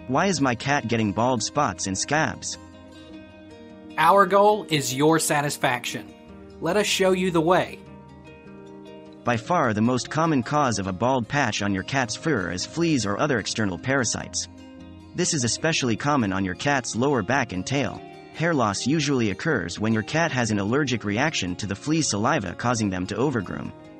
Why is my cat getting bald spots and scabs? Our goal is your satisfaction. Let us show you the way. By far the most common cause of a bald patch on your cat's fur is fleas or other external parasites. This is especially common on your cat's lower back and tail. Hair loss usually occurs when your cat has an allergic reaction to the flea's saliva, causing them to overgroom.